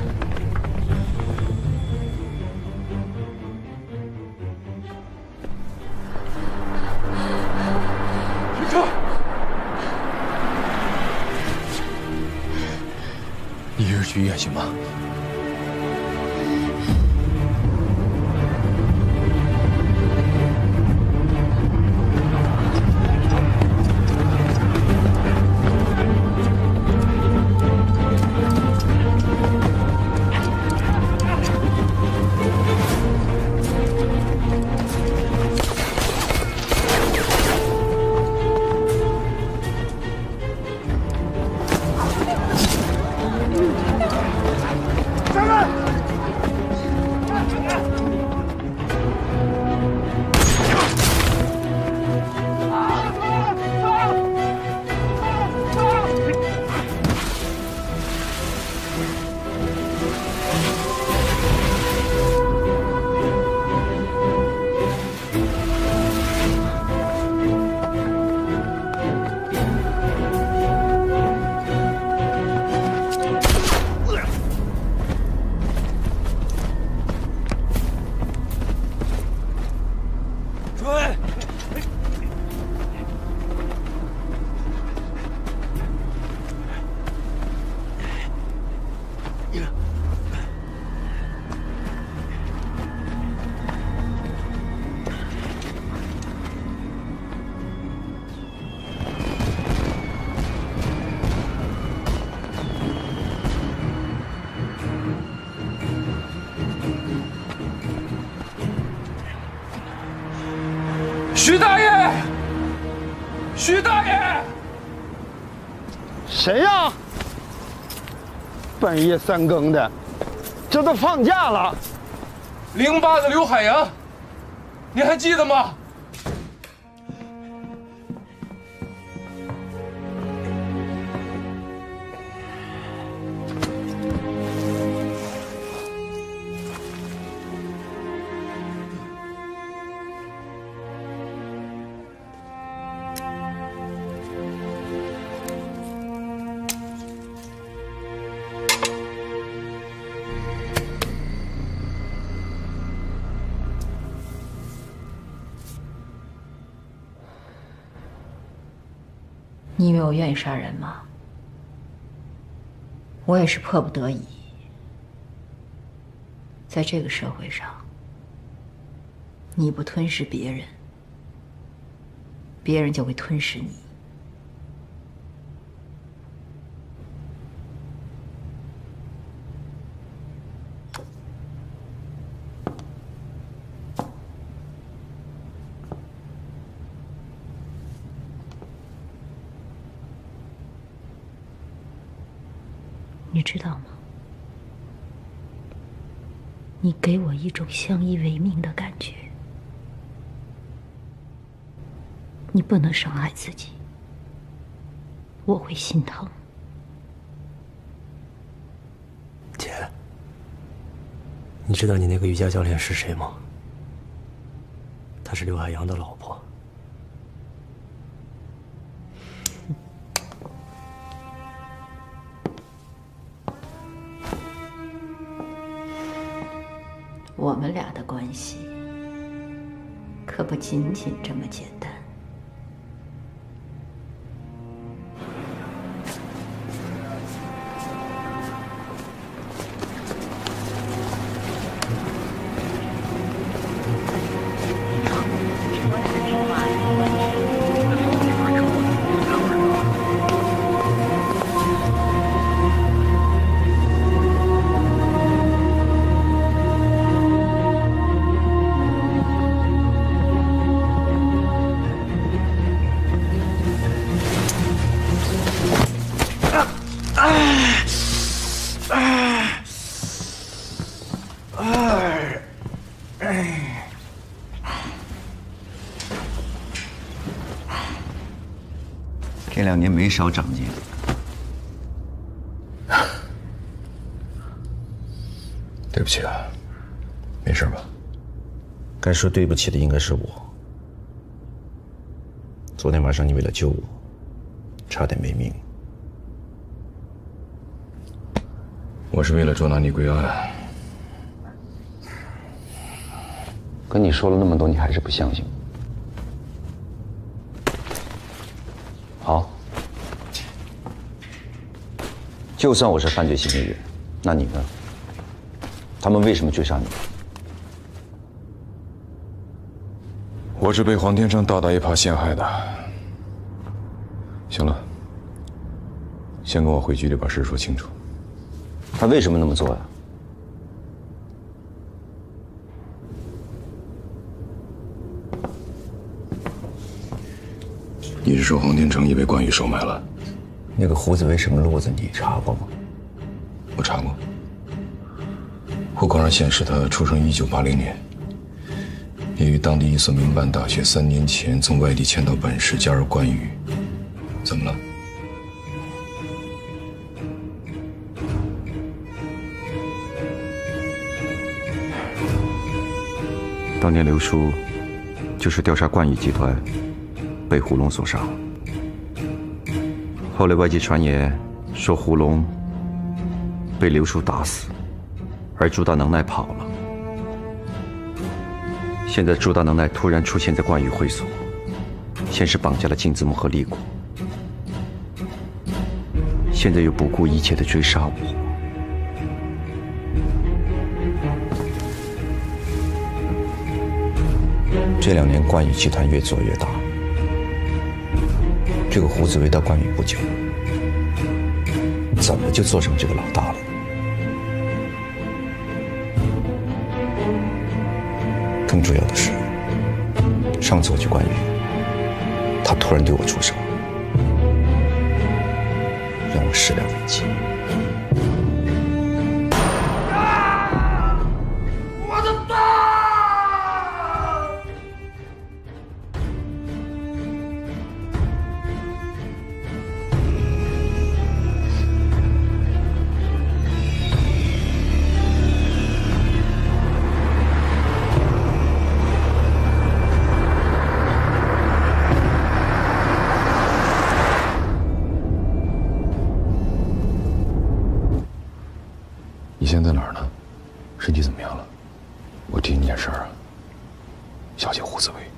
停车！ 你一人去医院行吗？ 徐大爷，徐大爷， 谁呀？半夜三更的，这都放假了。 零八的刘海洋，你还记得吗？ 你以为我愿意杀人吗？我也是迫不得已。在这个社会上，你不吞噬别人，别人就会吞噬你。你知道吗？ 你给我一种相依为命的感觉。你不能伤害自己，我会心疼。 姐，你知道你那个瑜伽教练是谁吗？她是刘海洋的老婆。 我们俩的关系可不仅仅这么简单。 这两年没少长进。 对不起啊，没事吧？ 该说对不起的应该是我。昨天晚上你为了救我，差点没命。 我是为了捉拿你归案。 跟你说了那么多，你还是不相信。好，就算我是犯罪嫌疑人，那你呢？他们为什么追杀你？ 我是被黄天成大大一耙陷害的。行了，先跟我回局里把事说清楚。 他为什么那么做呀？ 你是说黄天成也被关羽收买了？ 那个胡子为什么路子你查过吗？ 我查过，户口上显示他出生一九八零年，也于当地一所民办大学三年前从外地迁到本市，加入关羽。怎么了？ 当年刘叔就是调查关羽集团，被胡龙所杀。后来外界传言说胡龙被刘叔打死，而朱大能耐跑了。现在朱大能耐突然出现在关羽会所，先是绑架了金子木和李果，现在又不顾一切的追杀我。这两年关羽集团越做越大，这个胡子为到关羽不久，怎么就做成这个老大了？更重要的是，上次我去关羽，他突然对我出手，让我始料未及。 我的刀！ 你现在在哪儿呢？身体怎么样了？我替你件事啊，小姐胡紫薇。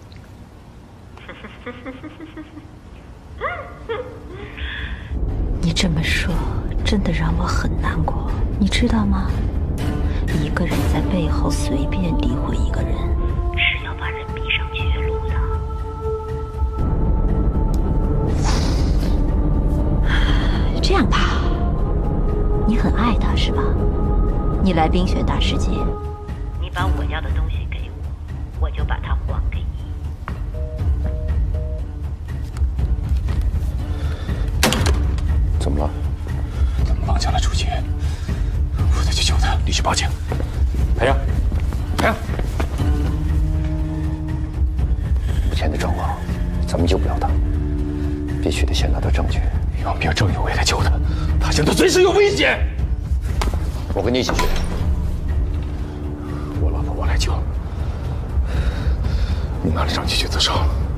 你这么说，真的让我很难过，你知道吗？一个人在背后随便诋毁一个人，是要把人逼上绝路的。这样吧，你很爱他是吧？你来冰雪大世界，你把我要的东西给我，我就把它还给你。 怎么了？ 他们绑架了朱杰，我得去救他，你去报警。 海洋。 海洋，目前的状况，咱们救不了他，必须得先拿到证据， 要凭证据我也得救他，他现在随时有危险。 我跟你一起去。 我老婆我来救，你拿着证据去自首。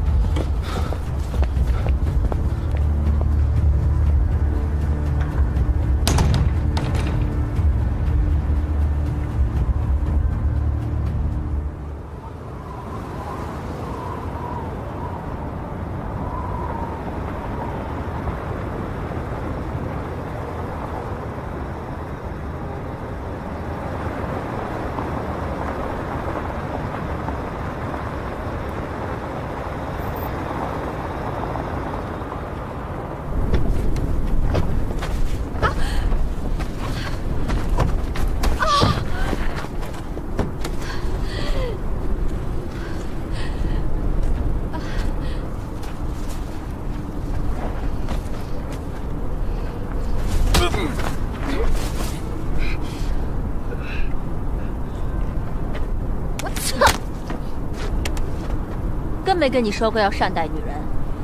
没跟你说过要善待女人。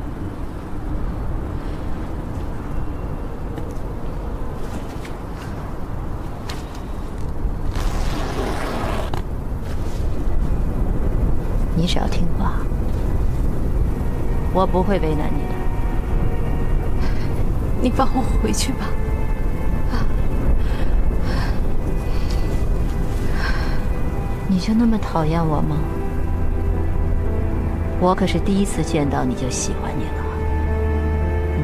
你只要听话，我不会为难你的。 你放我回去吧。 你就那么讨厌我吗？ 我可是第一次见到你就喜欢你了。嗯，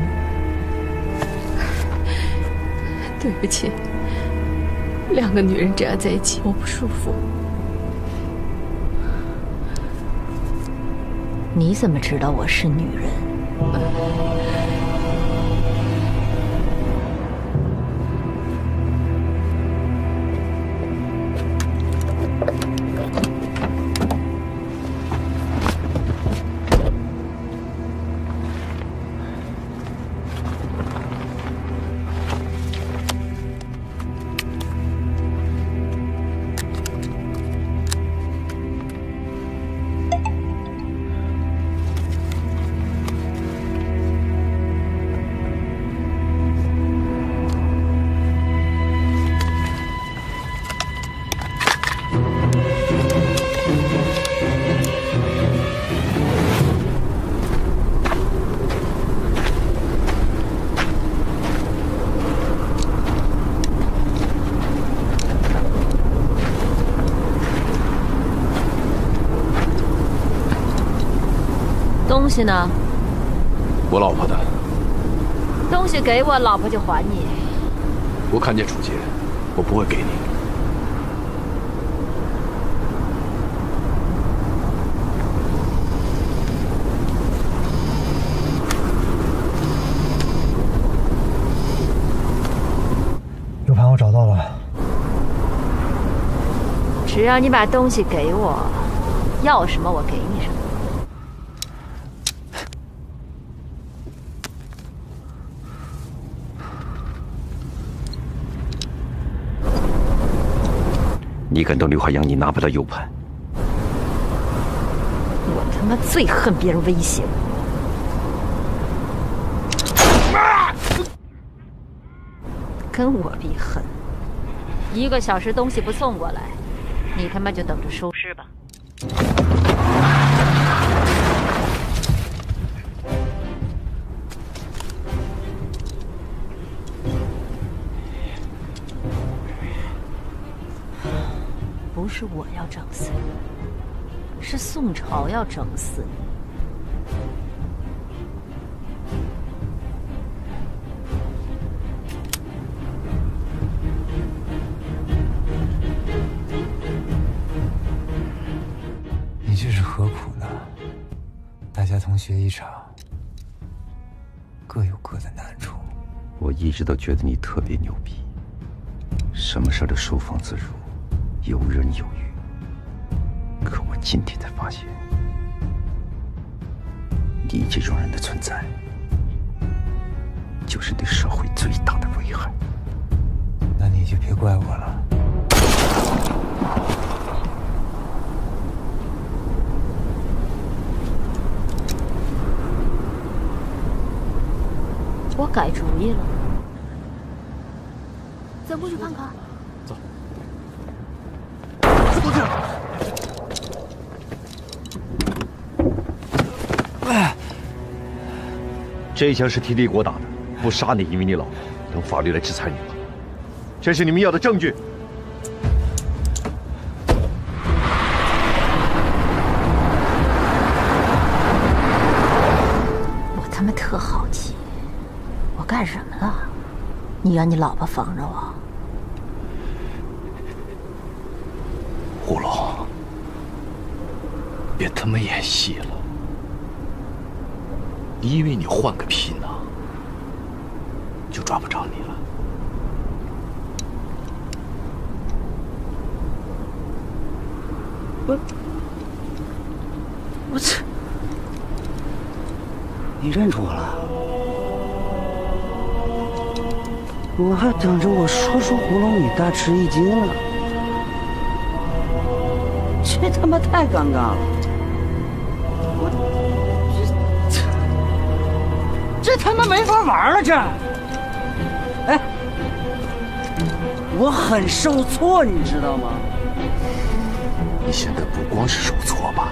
对不起，两个女人这样在一起，我不舒服。 你怎么知道我是女人？ 东西呢？ 我老婆的。 东西给我，老婆就还你。 我看见楚杰，我不会给你。 U盘我找到了。 只要你把东西给我，要什么我给你什么。 你敢动刘海洋，你拿不到 U 盘。 我他妈最恨别人威胁我。跟我比狠，一个小时东西不送过来，你他妈就等着收尸吧。 不是我要整死你，是宋朝要整死你。 你这是何苦呢？大家同学一场，各有各的难处。 我一直都觉得你特别牛逼，什么事都收放自如。 游刃有余，可我今天才发现，你这种人的存在，就是对社会最大的危害。 那你就别怪我了。 改主意了。 咱过去看看。 走。 都这样。哎， 这一枪是替立国打的，不杀你，因为你老婆，等法律来制裁你吧。这是你们要的证据。 他们特好奇，我干什么了？你让你老婆防着我？ 胡龙，别他妈演戏了！你以为你换个皮囊就抓不着你了？ 我，我操！ 你认出我了？我还等着我说出胡龙你大吃一惊呢，这他妈太尴尬了！我这这他妈没法玩了，这！哎，我很受挫，你知道吗？ 你现在不光是受挫吧？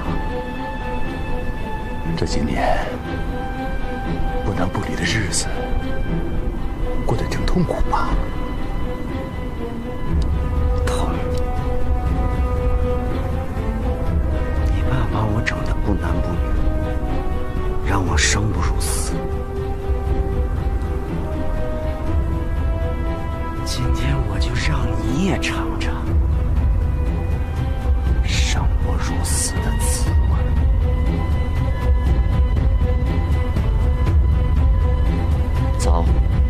这几年。 不男不女的日子过得挺痛苦吧？ 痛！你爸把我整得不男不女，让我生不如死。今天我就让你也尝尝生不如死的滋味。 走，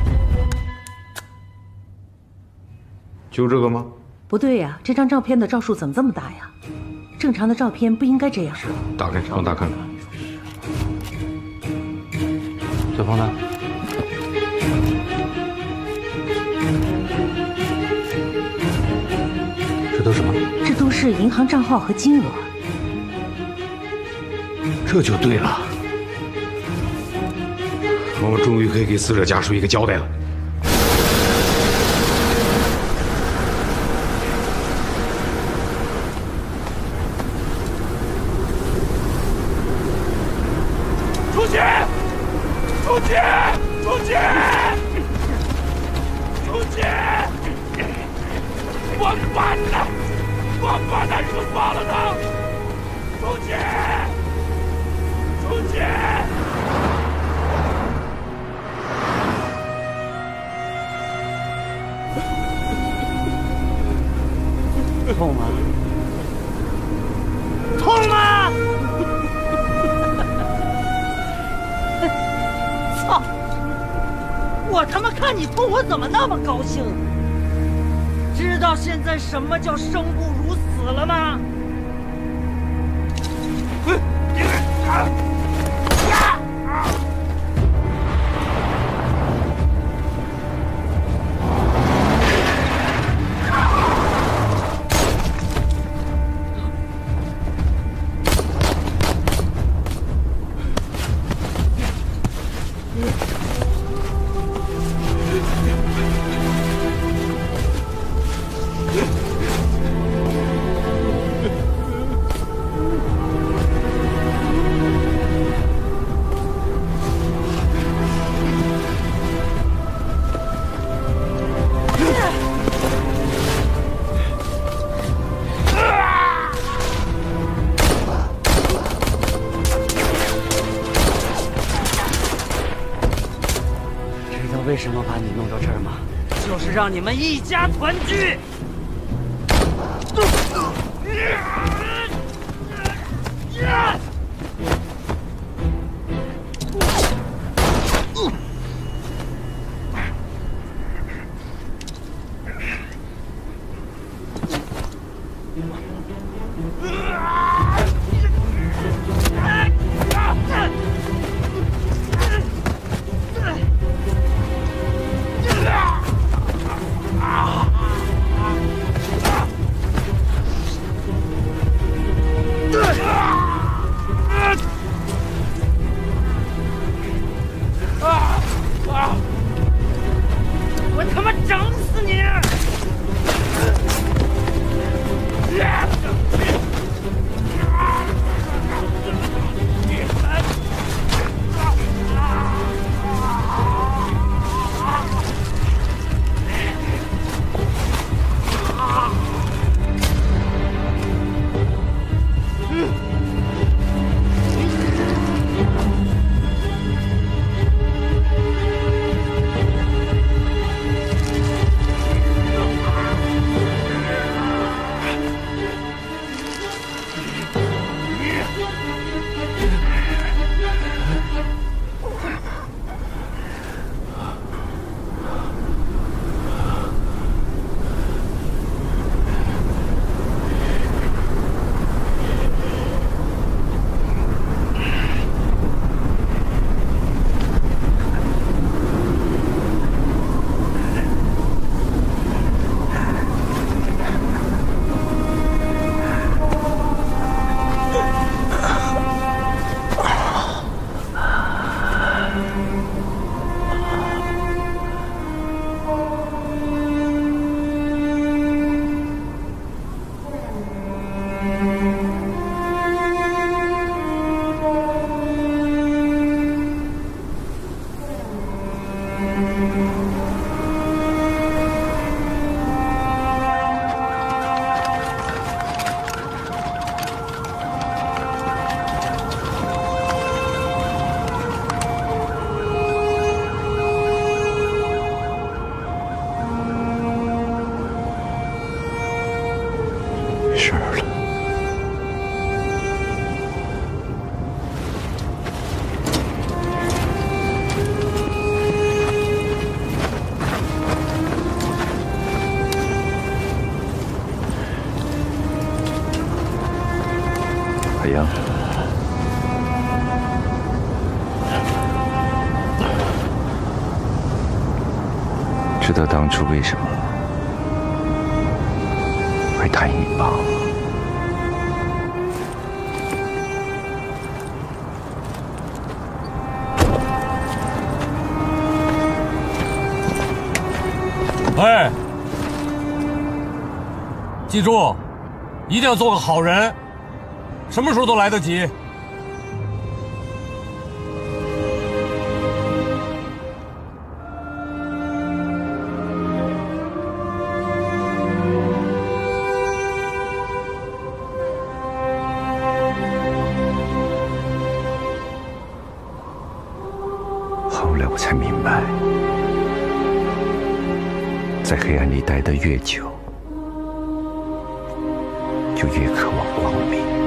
就这个吗？ 不对呀，这张照片的照数怎么这么大呀？正常的照片不应该这样。 打开，放大看看。 再放大。这都什么？ 这都是银行账号和金额。 这就对了。 我们终于可以给死者家属一个交代了。 出去！出去！出去！出去！王八蛋！王八蛋，你们放了他！出去！出去！ 痛吗？ 痛吗？ 操！我他妈看你痛，我怎么那么高兴？知道现在什么叫生不如死了吗？为什么把你弄到这儿吗？就是让你们一家团聚。 事儿了。海洋，知道当初为什么会答应你爸吗？ 哎，记住，一定要做个好人，什么时候都来得及。 后来我才明白，在黑暗里待得越久，就越渴望光明。